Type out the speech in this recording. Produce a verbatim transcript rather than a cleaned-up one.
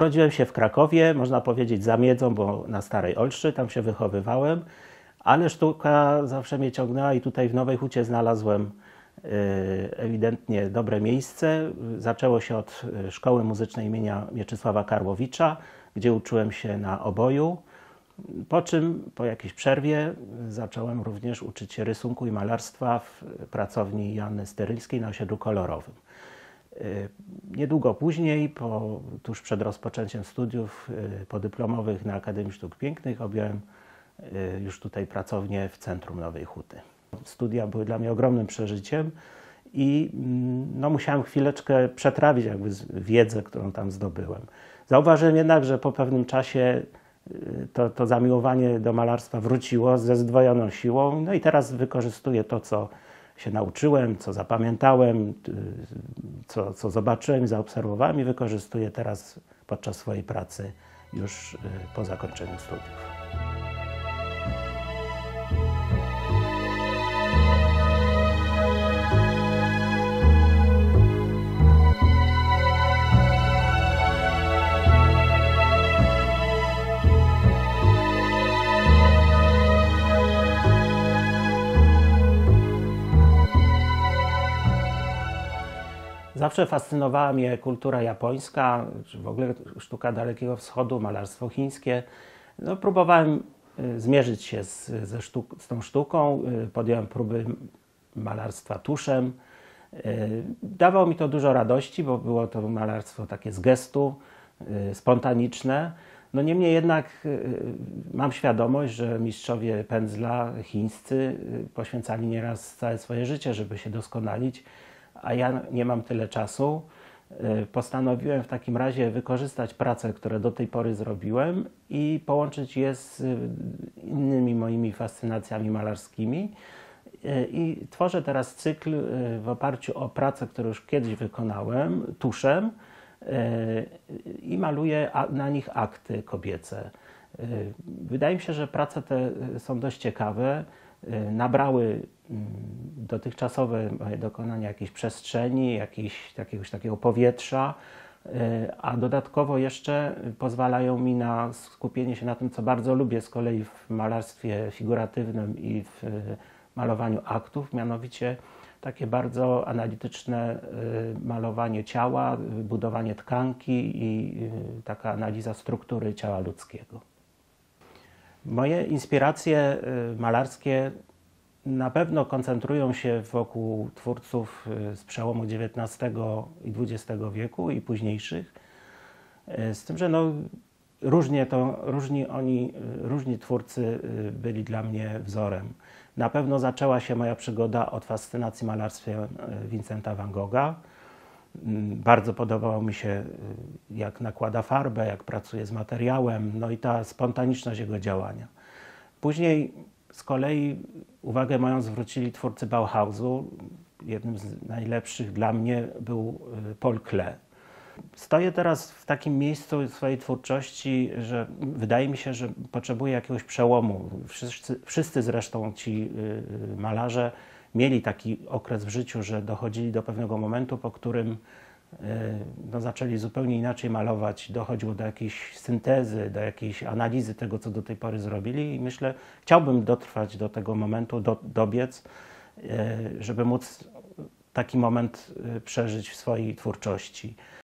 Urodziłem się w Krakowie, można powiedzieć za Miedzą, bo na Starej Olszczy, tam się wychowywałem, ale sztuka zawsze mnie ciągnęła i tutaj w Nowej Hucie znalazłem ewidentnie dobre miejsce. Zaczęło się od Szkoły Muzycznej imienia Mieczysława Karłowicza, gdzie uczyłem się na oboju, po czym po jakiejś przerwie zacząłem również uczyć się rysunku i malarstwa w pracowni Joanny Sterylskiej na osiedlu kolorowym. Niedługo później, po, tuż przed rozpoczęciem studiów podyplomowych na Akademii Sztuk Pięknych, objąłem już tutaj pracownię w centrum Nowej Huty. Studia były dla mnie ogromnym przeżyciem i no, musiałem chwileczkę przetrawić jakby wiedzę, którą tam zdobyłem. Zauważyłem jednak, że po pewnym czasie to, to zamiłowanie do malarstwa wróciło ze zdwojoną siłą, no i teraz wykorzystuję to, co się nauczyłem, co zapamiętałem, co, co zobaczyłem i zaobserwowałem i wykorzystuję teraz podczas swojej pracy już po zakończeniu studiów. Zawsze fascynowała mnie kultura japońska, czy w ogóle sztuka Dalekiego Wschodu, malarstwo chińskie. No, próbowałem zmierzyć się z, ze sztuk, z tą sztuką, podjąłem próby malarstwa tuszem. Dawało mi to dużo radości, bo było to malarstwo takie z gestu, spontaniczne. No niemniej jednak mam świadomość, że mistrzowie pędzla chińscy poświęcali nieraz całe swoje życie, żeby się doskonalić, a ja nie mam tyle czasu. Postanowiłem w takim razie wykorzystać prace, które do tej pory zrobiłem i połączyć je z innymi moimi fascynacjami malarskimi. I tworzę teraz cykl w oparciu o prace, które już kiedyś wykonałem tuszem i maluję na nich akty kobiece. Wydaje mi się, że prace te są dość ciekawe. Nabrały dotychczasowe moje dokonania jakiejś przestrzeni, jakiejś, jakiegoś takiego powietrza, a dodatkowo jeszcze pozwalają mi na skupienie się na tym, co bardzo lubię z kolei w malarstwie figuratywnym i w malowaniu aktów, mianowicie takie bardzo analityczne malowanie ciała, budowanie tkanki i taka analiza struktury ciała ludzkiego. Moje inspiracje malarskie na pewno koncentrują się wokół twórców z przełomu dziewiętnastego i dwudziestego wieku i późniejszych. Z tym, że no, różnie to, różni oni, różni twórcy byli dla mnie wzorem. Na pewno zaczęła się moja przygoda od fascynacji malarstwem Vincenta van Gogha. Bardzo podobało mi się, jak nakłada farbę, jak pracuje z materiałem, no i ta spontaniczność jego działania. Później z kolei uwagę moją zwrócili twórcy Bauhausu. Jednym z najlepszych dla mnie był Paul Klee. Stoję teraz w takim miejscu swojej twórczości, że wydaje mi się, że potrzebuję jakiegoś przełomu. Wszyscy, wszyscy zresztą ci malarze mieli taki okres w życiu, że dochodzili do pewnego momentu, po którym no, zaczęli zupełnie inaczej malować, dochodziło do jakiejś syntezy, do jakiejś analizy tego, co do tej pory zrobili i myślę, chciałbym dotrwać do tego momentu, do, dobiec, żeby móc taki moment przeżyć w swojej twórczości.